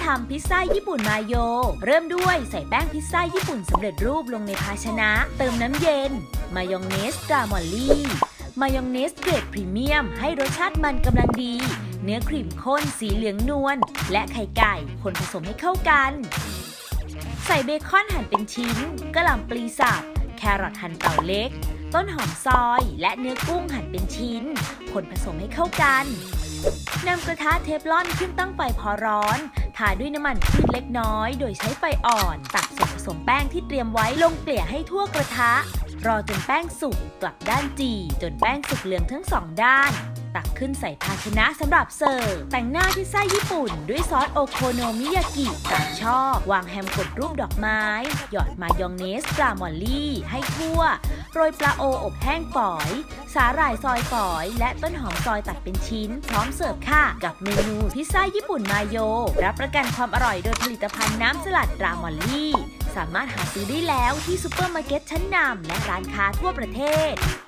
ทำพิซซ่าญี่ปุ่นมาโยเริ่มด้วยใส่แป้งพิซซ่าญี่ปุ่นสำเร็จรูปลงในภาชนะเติมน้ำเย็นมายองเนสตรามอลลี่มายองเนสเกรดพรีเมียมให้รสชาติมันกำลังดีเนื้อครีมข้นสีเหลืองนวลและไข่ไก่คนผสมให้เข้ากันใส่เบคอนหั่นเป็นชิ้นกะหล่ำปลีสับแครอทหั่นเต๋าเล็กต้นหอมซอยและเนื้อกุ้งหั่นเป็นชิ้นคนผสมให้เข้ากันนำกระทะเทฟลอนขึ้นตั้งไฟพอร้อนทาด้วยน้ำมันพืชเล็กน้อยโดยใช้ไฟอ่อนตักส่วนผสมแป้งที่เตรียมไว้ลงเกลี่ยให้ทั่วกระทะรอจนแป้งสุกกลับด้านจี่จนแป้งสุกเหลืองทั้งสองด้านตักขึ้นใส่ภาชนะสำหรับเสิร์ฟแต่งหน้าพิซซ่าญี่ปุ่นด้วยซอสโอโคโนมิยากิตามชอบวางแฮมกดรูปดอกไม้หยอดมายองเนสปลาหมอลลี่ให้ทั่วโรยปลาโออบแห้งฝอยสาหร่ายซอยฝอยและต้นหอมซอยตัดเป็นชิ้นพร้อมเสิร์ฟค่ะกับเมนูพิซซ่าญี่ปุ่นมาโยรับประกันความอร่อยโดยผลิตภัณฑ์น้ำสลัดปลาหมอลลี่สามารถหาซื้อได้แล้วที่ซุปเปอร์มาร์เก็ตชั้นนำและร้านค้าทั่วประเทศ